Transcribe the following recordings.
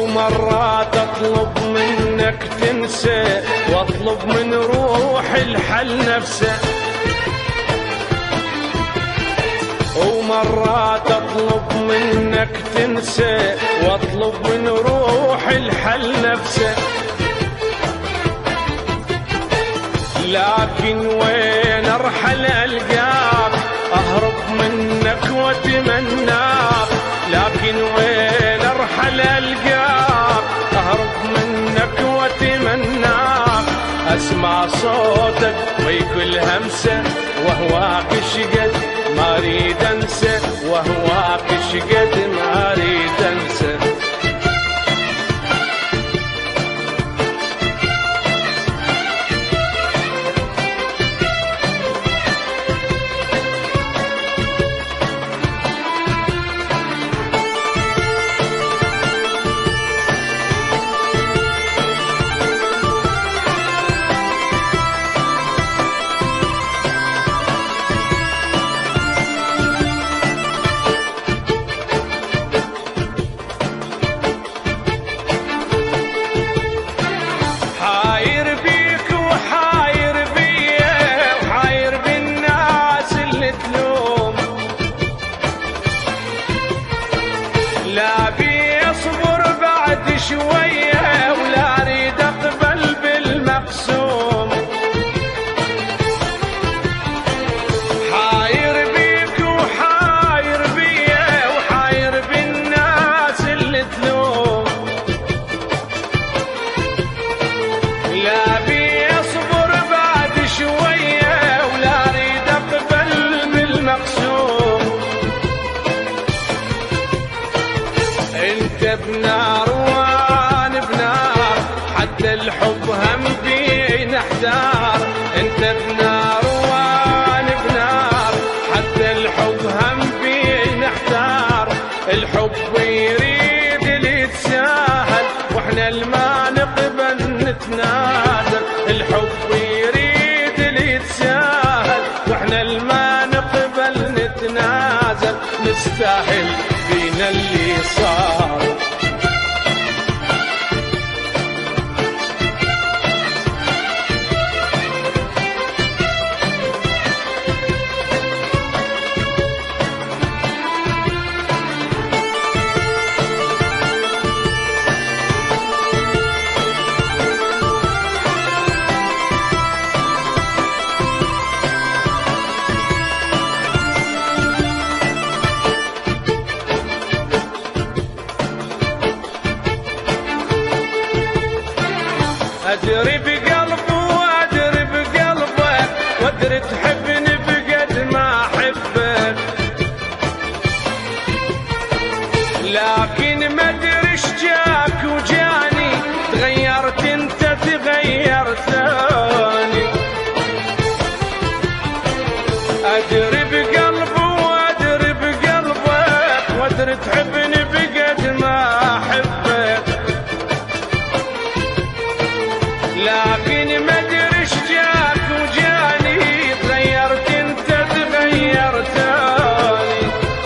ومرات اطلب منك تنسى واطلب من روحي الحل نفسه، ومرات اطلب منك تنسى واطلب من روحي الحل نفسه، لكن وين ارحل القاك اهرب منك واتمناك، لكن وين ارحل القاك اهرب منك واتمناك، اسمع صوتك ويكل همسه وهواك شقد ما اريد انسى، وهواك شقد ما اريد انسى. لا بي اصبر بعد شوية ولا اريد اقبل بالمقسوم، حاير بيك وحاير بيا وحاير بالناس اللي تلوم، لا بي اصبر بعد شوية ولا اريد اقبل بالمقسوم، انت بنار وانا بنار حتى الحب هم بينا احتار، انت بنار وانا بنار حتى الحب هم بينا احتار، الحب يريد اللي يتساهل واحنا الما نقبل نتنازل، الحب يريد اللي يتساهل واحنا الما نقبل نتنازل، نستاهل فينا اللي صار. أدري بقلبي وأدري بقلبك وأدري تحبني بقد ما أحبك، لكن ما أدري إيش جاك وجاني تغيرت أنت تغيرت ثاني، أدري بقلبي وأدري بقلبك وأدري تحبني بقد ما أحبك، لكن ما ادري ايش جاك وجاني تغيرت انت تغيرت ثاني،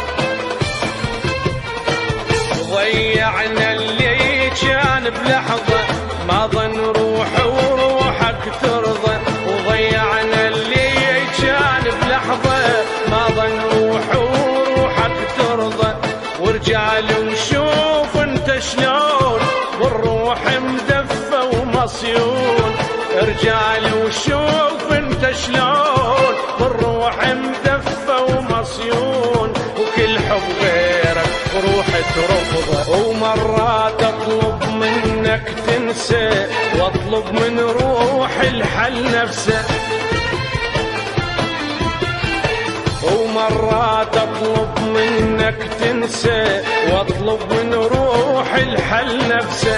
ضيعنا اللي كان بلحظه ما ظن روحي وروحك ترضى، وضيعنا اللي كان بلحظه ما ظن روحي وروحك ترضى، ورجال وشوف انت شلون والروح مدفى ومصيون، رجال وشوف انت شلون والروح مدفى ومصيون، وكل حب غيرك روحي ترفضه، ومرات اطلب منك تنسى واطلب من روحي الحل نفسه، ومرات اطلب منك تنسى واطلب من روحي الحل نفسه،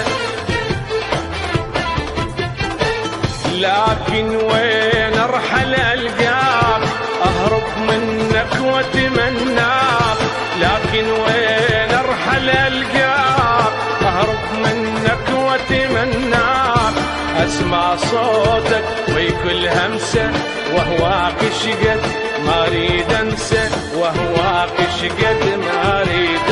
لكن وين ارحل القاك اهرب منك واتمناك، لكن وين ارحل القاك اهرب منك واتمناك، اسمع صوتك ويكل همسه وهواك شقد ما اريد انسى، وهواك شقد ما اريد